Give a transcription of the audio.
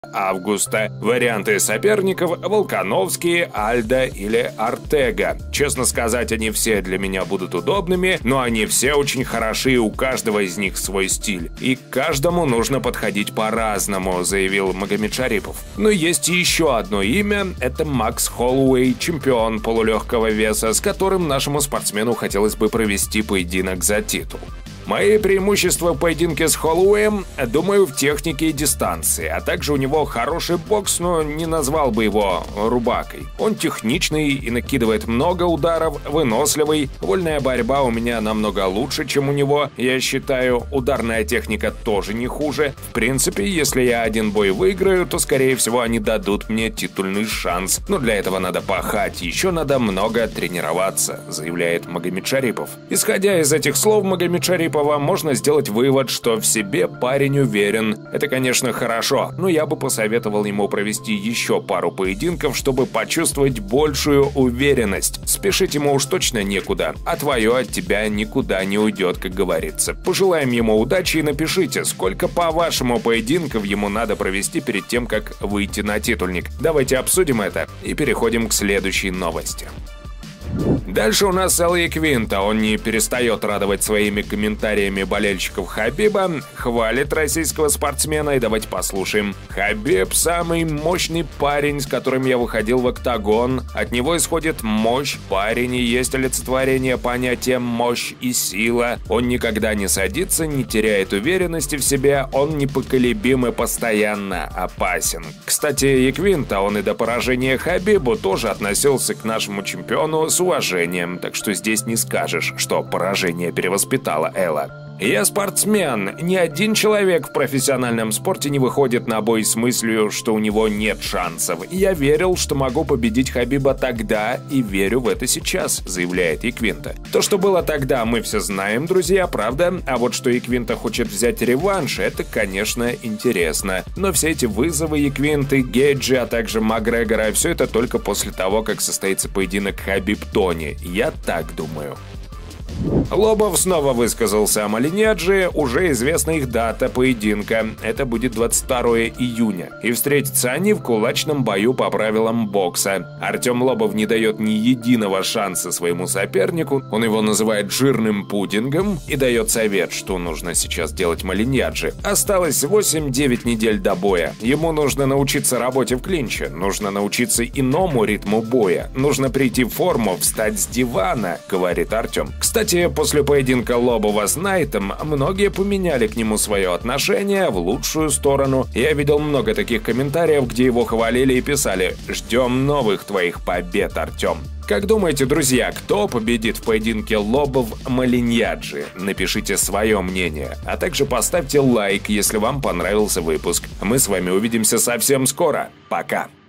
августа. Варианты соперников – Волконовский, Альдо или Артега. Честно сказать, они все для меня будут удобными, но они все очень хороши, у каждого из них свой стиль. И к каждому нужно подходить по-разному, заявил Магомедшарипов. Но есть еще одно имя – это Макс Холлоуэй, чемпион полулегкого веса, с которым нашему спортсмену хотелось бы провести поединок за титул. Мои преимущества в поединке с Холлоуэем, думаю, в технике и дистанции, а также у него хороший бокс, но не назвал бы его рубакой. Он техничный и накидывает много ударов, выносливый, вольная борьба у меня намного лучше, чем у него, я считаю, ударная техника тоже не хуже. В принципе, если я один бой выиграю, то, скорее всего, они дадут мне титульный шанс, но для этого надо пахать, еще надо много тренироваться, заявляет Магомедшарипов. Исходя из этих слов Магомедшарипова, можно сделать вывод, что в себе парень уверен. Это, конечно, хорошо, но я бы посоветовал ему провести еще пару поединков, чтобы почувствовать большую уверенность. Спешить ему уж точно некуда, а твое от тебя никуда не уйдет, как говорится. Пожелаем ему удачи и напишите, сколько, по-вашему, поединков ему надо провести перед тем, как выйти на титульник. Давайте обсудим это и переходим к следующей новости. Дальше у нас Эл Яквинта. Он не перестает радовать своими комментариями болельщиков Хабиба, хвалит российского спортсмена, и давайте послушаем. Хабиб – самый мощный парень, с которым я выходил в октагон. От него исходит мощь, парень и есть олицетворение понятия мощь и сила. Он никогда не садится, не теряет уверенности в себе, он непоколебим и постоянно опасен. Кстати, Яквинта, он и до поражения Хабибу тоже относился к нашему чемпиону с уважением, так что здесь не скажешь, что поражение перевоспитало Элла. Я спортсмен. Ни один человек в профессиональном спорте не выходит на бой с мыслью, что у него нет шансов. Я верил, что могу победить Хабиба тогда, и верю в это сейчас, заявляет Яквинта. То, что было тогда, мы все знаем, друзья, правда? А вот что Яквинта хочет взять реванш, это, конечно, интересно. Но все эти вызовы Яквинты, Гейджи, а также Макгрегора, все это только после того, как состоится поединок Хабиб-Тони. Я так думаю. Лобов снова высказался о Малиньяджи, уже известна их дата поединка, это будет 22 июня, и встретятся они в кулачном бою по правилам бокса. Артем Лобов не дает ни единого шанса своему сопернику, он его называет жирным пудингом и дает совет, что нужно сейчас делать Малиньяджи. Осталось 8-9 недель до боя, ему нужно научиться работе в клинче, нужно научиться иному ритму боя, нужно прийти в форму, встать с дивана, говорит Артем. Кстати, после поединка Лобова с Найтом многие поменяли к нему свое отношение в лучшую сторону. Я видел много таких комментариев, где его хвалили и писали: «Ждем новых твоих побед, Артем». Как думаете, друзья, кто победит в поединке Лобов-Малиньяджи? Напишите свое мнение, а также поставьте лайк, если вам понравился выпуск. Мы с вами увидимся совсем скоро. Пока!